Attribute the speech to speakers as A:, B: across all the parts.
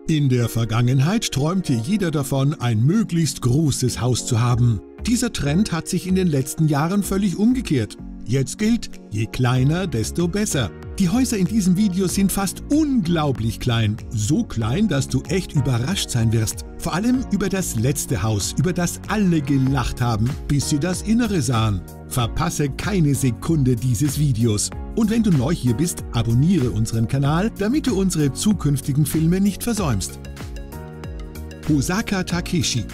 A: In der Vergangenheit träumte jeder davon, ein möglichst großes Haus zu haben. Dieser Trend hat sich in den letzten Jahren völlig umgekehrt. Jetzt gilt, je kleiner, desto besser. Die Häuser in diesem Video sind fast unglaublich klein. So klein, dass du echt überrascht sein wirst. Vor allem über das letzte Haus, über das alle gelacht haben, bis sie das Innere sahen. Verpasse keine Sekunde dieses Videos. Und wenn du neu hier bist, abonniere unseren Kanal, damit du unsere zukünftigen Filme nicht versäumst. Hosaka Takeshi.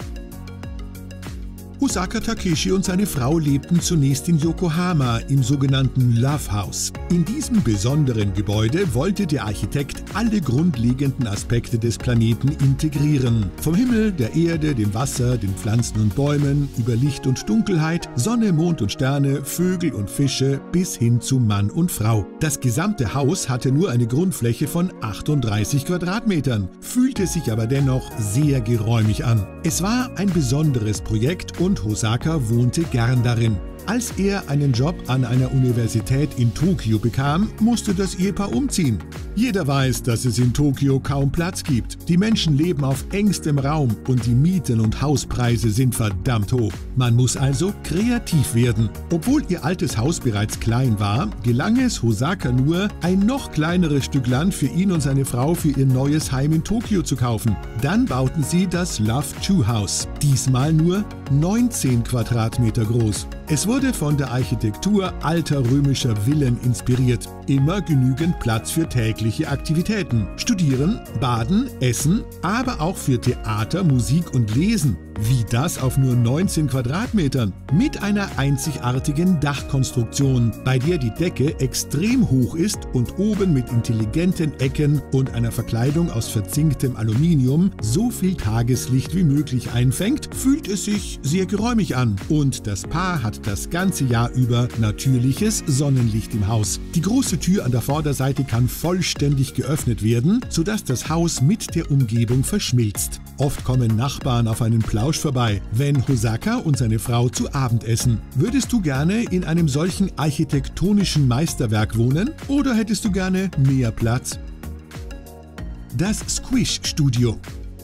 A: Hosaka Takeshi und seine Frau lebten zunächst in Yokohama im sogenannten Love House. In diesem besonderen Gebäude wollte der Architekt alle grundlegenden Aspekte des Planeten integrieren. Vom Himmel, der Erde, dem Wasser, den Pflanzen und Bäumen, über Licht und Dunkelheit, Sonne, Mond und Sterne, Vögel und Fische bis hin zu Mann und Frau. Das gesamte Haus hatte nur eine Grundfläche von 38 Quadratmetern, fühlte sich aber dennoch sehr geräumig an. Es war ein besonderes Projekt und Hosaka wohnte gern darin. Als er einen Job an einer Universität in Tokio bekam, musste das Ehepaar umziehen. Jeder weiß, dass es in Tokio kaum Platz gibt. Die Menschen leben auf engstem Raum und die Mieten und Hauspreise sind verdammt hoch. Man muss also kreativ werden. Obwohl ihr altes Haus bereits klein war, gelang es Hosaka nur, ein noch kleineres Stück Land für ihn und seine Frau für ihr neues Heim in Tokio zu kaufen. Dann bauten sie das Love True House, diesmal nur 19 Quadratmeter groß. Es wurde von der Architektur alter römischer Villen inspiriert. Immer genügend Platz für tägliche Aktivitäten. Studieren, baden, essen, aber auch für Theater, Musik und Lesen. Wie das auf nur 19 Quadratmetern? Mit einer einzigartigen Dachkonstruktion, bei der die Decke extrem hoch ist und oben mit intelligenten Ecken und einer Verkleidung aus verzinktem Aluminium so viel Tageslicht wie möglich einfängt, fühlt es sich sehr geräumig an. Und das Paar hat das ganze Jahr über natürliches Sonnenlicht im Haus. Die große Tür an der Vorderseite kann vollständig geöffnet werden, sodass das Haus mit der Umgebung verschmilzt. Oft kommen Nachbarn auf einen Plausch vorbei, wenn Hosaka und seine Frau zu Abend essen. Würdest du gerne in einem solchen architektonischen Meisterwerk wohnen oder hättest du gerne mehr Platz? Das Squish Studio.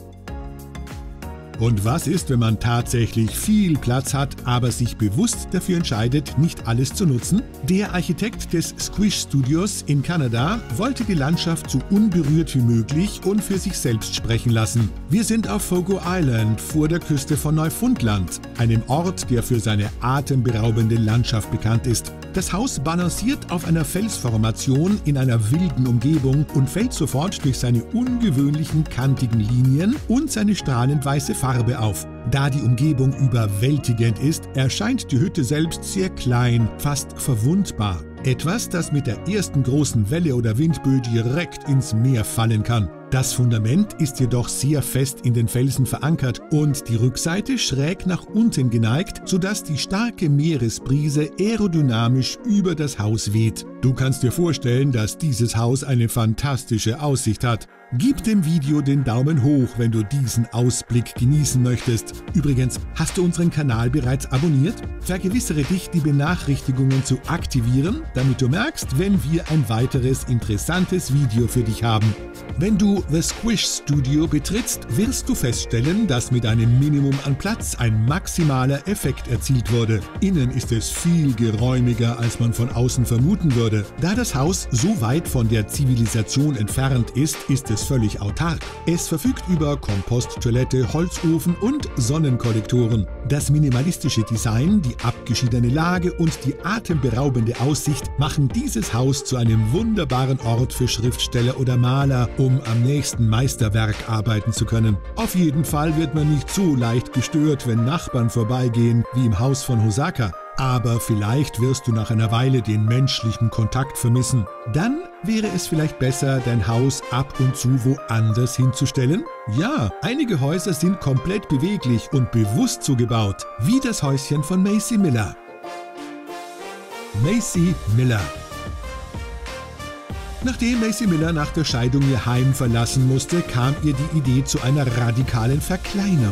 A: Und was ist, wenn man tatsächlich viel Platz hat, aber sich bewusst dafür entscheidet, nicht alles zu nutzen? Der Architekt des Squish Studios in Kanada wollte die Landschaft so unberührt wie möglich und für sich selbst sprechen lassen. Wir sind auf Fogo Island vor der Küste von Neufundland, einem Ort, der für seine atemberaubende Landschaft bekannt ist. Das Haus balanciert auf einer Felsformation in einer wilden Umgebung und fällt sofort durch seine ungewöhnlichen kantigen Linien und seine strahlend weiße Farbe auf. Da die Umgebung überwältigend ist, erscheint die Hütte selbst sehr klein, fast verwundbar. Etwas, das mit der ersten großen Welle oder Windböe direkt ins Meer fallen kann. Das Fundament ist jedoch sehr fest in den Felsen verankert und die Rückseite schräg nach unten geneigt, sodass die starke Meeresbrise aerodynamisch über das Haus weht. Du kannst dir vorstellen, dass dieses Haus eine fantastische Aussicht hat. Gib dem Video den Daumen hoch, wenn du diesen Ausblick genießen möchtest. Übrigens, hast du unseren Kanal bereits abonniert? Vergewissere dich, die Benachrichtigungen zu aktivieren, damit du merkst, wenn wir ein weiteres interessantes Video für dich haben. Wenn du The Squish Studio betrittst, wirst du feststellen, dass mit einem Minimum an Platz ein maximaler Effekt erzielt wurde. Innen ist es viel geräumiger, als man von außen vermuten würde. Da das Haus so weit von der Zivilisation entfernt ist, ist es völlig autark. Es verfügt über Komposttoilette, Holzofen und Sonnenkollektoren. Das minimalistische Design, die abgeschiedene Lage und die atemberaubende Aussicht machen dieses Haus zu einem wunderbaren Ort für Schriftsteller oder Maler, um am nächsten Meisterwerk arbeiten zu können. Auf jeden Fall wird man nicht so leicht gestört, wenn Nachbarn vorbeigehen, wie im Haus von Hosaka. Aber vielleicht wirst du nach einer Weile den menschlichen Kontakt vermissen. Dann wäre es vielleicht besser, dein Haus ab und zu woanders hinzustellen? Ja, einige Häuser sind komplett beweglich und bewusst so gebaut, wie das Häuschen von Macy Miller. Macy Miller. Nachdem Macy Miller nach der Scheidung ihr Heim verlassen musste, kam ihr die Idee zu einer radikalen Verkleinerung.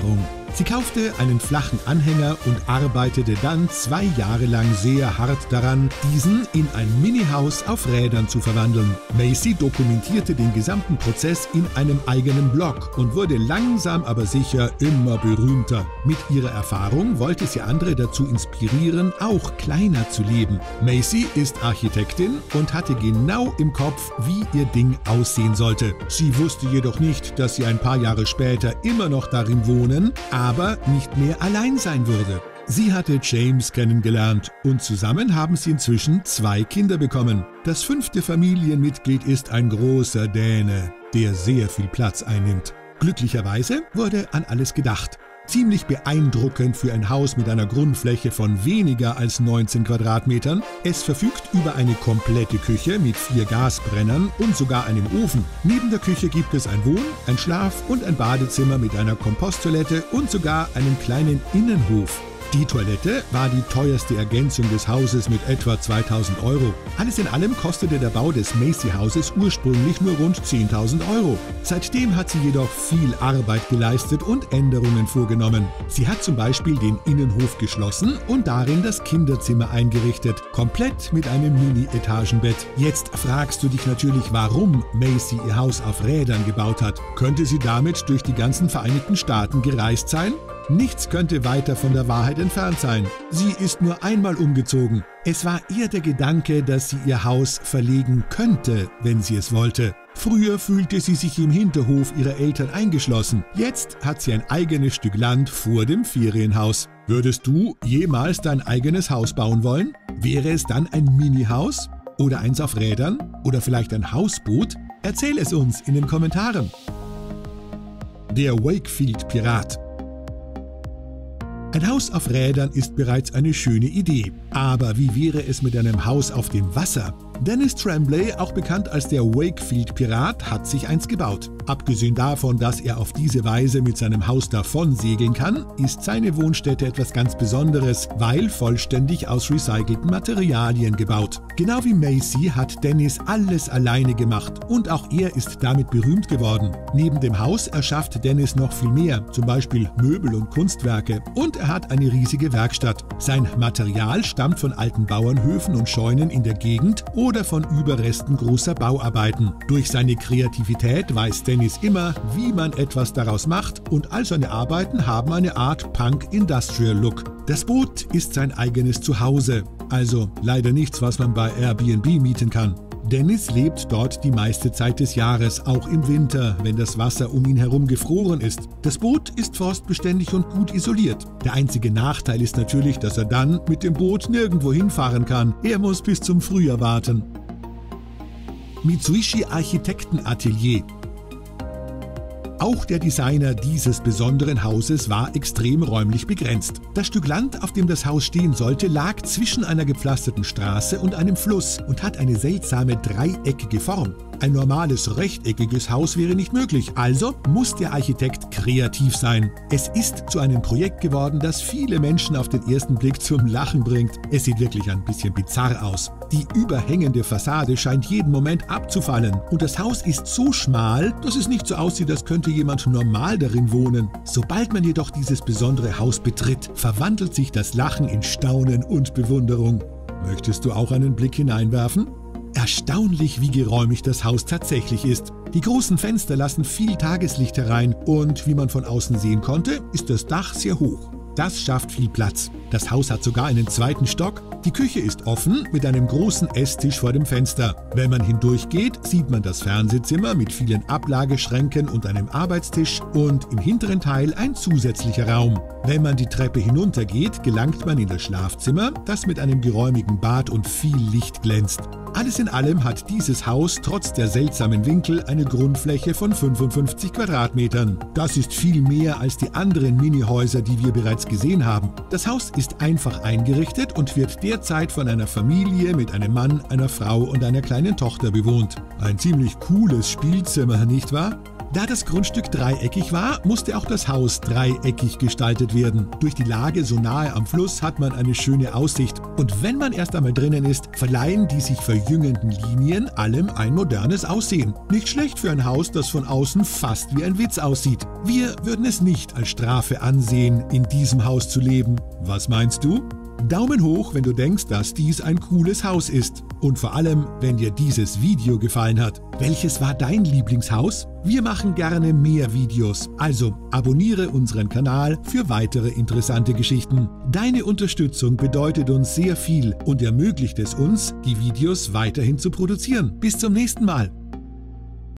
A: Sie kaufte einen flachen Anhänger und arbeitete dann 2 Jahre lang sehr hart daran, diesen in ein Mini-Haus auf Rädern zu verwandeln. Macy dokumentierte den gesamten Prozess in einem eigenen Blog und wurde langsam aber sicher immer berühmter. Mit ihrer Erfahrung wollte sie andere dazu inspirieren, auch kleiner zu leben. Macy ist Architektin und hatte genau im Kopf, wie ihr Ding aussehen sollte. Sie wusste jedoch nicht, dass sie ein paar Jahre später immer noch darin wohnen, aber nicht mehr allein sein würde. Sie hatte James kennengelernt und zusammen haben sie inzwischen 2 Kinder bekommen. Das 5. Familienmitglied ist ein großer Däne, der sehr viel Platz einnimmt. Glücklicherweise wurde an alles gedacht. Ziemlich beeindruckend für ein Haus mit einer Grundfläche von weniger als 19 Quadratmetern. Es verfügt über eine komplette Küche mit 4 Gasbrennern und sogar einem Ofen. Neben der Küche gibt es ein Wohn-, ein Schlaf- und ein Badezimmer mit einer Komposttoilette und sogar einen kleinen Innenhof. Die Toilette war die teuerste Ergänzung des Hauses mit etwa 2.000 €. Alles in allem kostete der Bau des Macy-Hauses ursprünglich nur rund 10.000 €. Seitdem hat sie jedoch viel Arbeit geleistet und Änderungen vorgenommen. Sie hat zum Beispiel den Innenhof geschlossen und darin das Kinderzimmer eingerichtet, komplett mit einem Mini-Etagenbett. Jetzt fragst du dich natürlich, warum Macy ihr Haus auf Rädern gebaut hat. Könnte sie damit durch die ganzen Vereinigten Staaten gereist sein? Nichts könnte weiter von der Wahrheit entfernt sein. Sie ist nur einmal umgezogen. Es war eher der Gedanke, dass sie ihr Haus verlegen könnte, wenn sie es wollte. Früher fühlte sie sich im Hinterhof ihrer Eltern eingeschlossen. Jetzt hat sie ein eigenes Stück Land vor dem Ferienhaus. Würdest du jemals dein eigenes Haus bauen wollen? Wäre es dann ein Mini-Haus? Oder eins auf Rädern? Oder vielleicht ein Hausboot? Erzähl es uns in den Kommentaren. Der Wakefield-Pirat. Ein Haus auf Rädern ist bereits eine schöne Idee. Aber wie wäre es mit einem Haus auf dem Wasser? Dennis Tremblay, auch bekannt als der Wakefield-Pirat, hat sich eins gebaut. Abgesehen davon, dass er auf diese Weise mit seinem Haus davon segeln kann, ist seine Wohnstätte etwas ganz Besonderes, weil vollständig aus recycelten Materialien gebaut. Genau wie Macy hat Dennis alles alleine gemacht und auch er ist damit berühmt geworden. Neben dem Haus erschafft Dennis noch viel mehr, zum Beispiel Möbel und Kunstwerke, und er hat eine riesige Werkstatt. Sein Material stammt von alten Bauernhöfen und Scheunen in der Gegend oder von Überresten großer Bauarbeiten. Durch seine Kreativität weiß Dennis immer, wie man etwas daraus macht, und all seine Arbeiten haben eine Art Punk-Industrial-Look. Das Boot ist sein eigenes Zuhause, also leider nichts, was man bei Airbnb mieten kann. Dennis lebt dort die meiste Zeit des Jahres, auch im Winter, wenn das Wasser um ihn herum gefroren ist. Das Boot ist frostbeständig und gut isoliert. Der einzige Nachteil ist natürlich, dass er dann mit dem Boot nirgendwo hinfahren kann. Er muss bis zum Frühjahr warten. Mitsuishi Architektenatelier. Auch der Designer dieses besonderen Hauses war extrem räumlich begrenzt. Das Stück Land, auf dem das Haus stehen sollte, lag zwischen einer gepflasterten Straße und einem Fluss und hat eine seltsame dreieckige Form. Ein normales rechteckiges Haus wäre nicht möglich, also muss der Architekt kreativ sein. Es ist zu einem Projekt geworden, das viele Menschen auf den ersten Blick zum Lachen bringt. Es sieht wirklich ein bisschen bizarr aus. Die überhängende Fassade scheint jeden Moment abzufallen und das Haus ist so schmal, dass es nicht so aussieht, als könnte jemand normal darin wohnen. Sobald man jedoch dieses besondere Haus betritt, verwandelt sich das Lachen in Staunen und Bewunderung. Möchtest du auch einen Blick hineinwerfen? Erstaunlich, wie geräumig das Haus tatsächlich ist. Die großen Fenster lassen viel Tageslicht herein und wie man von außen sehen konnte, ist das Dach sehr hoch. Das schafft viel Platz. Das Haus hat sogar einen 2. Stock. Die Küche ist offen mit einem großen Esstisch vor dem Fenster. Wenn man hindurchgeht, sieht man das Fernsehzimmer mit vielen Ablageschränken und einem Arbeitstisch und im hinteren Teil ein zusätzlicher Raum. Wenn man die Treppe hinuntergeht, gelangt man in das Schlafzimmer, das mit einem geräumigen Bad und viel Licht glänzt. Alles in allem hat dieses Haus trotz der seltsamen Winkel eine Grundfläche von 55 Quadratmetern. Das ist viel mehr als die anderen Minihäuser, die wir bereits gesehen haben. Das Haus ist einfach eingerichtet und wird derzeit von einer Familie mit einem Mann, einer Frau und einer kleinen Tochter bewohnt. Ein ziemlich cooles Spielzimmer, nicht wahr? Da das Grundstück dreieckig war, musste auch das Haus dreieckig gestaltet werden. Durch die Lage so nahe am Fluss hat man eine schöne Aussicht. Und wenn man erst einmal drinnen ist, verleihen die sich verjüngenden Linien allem ein modernes Aussehen. Nicht schlecht für ein Haus, das von außen fast wie ein Witz aussieht. Wir würden es nicht als Strafe ansehen, in diesem Haus zu leben. Was meinst du? Daumen hoch, wenn du denkst, dass dies ein cooles Haus ist. Und vor allem, wenn dir dieses Video gefallen hat. Welches war dein Lieblingshaus? Wir machen gerne mehr Videos, also abonniere unseren Kanal für weitere interessante Geschichten. Deine Unterstützung bedeutet uns sehr viel und ermöglicht es uns, die Videos weiterhin zu produzieren. Bis zum nächsten Mal.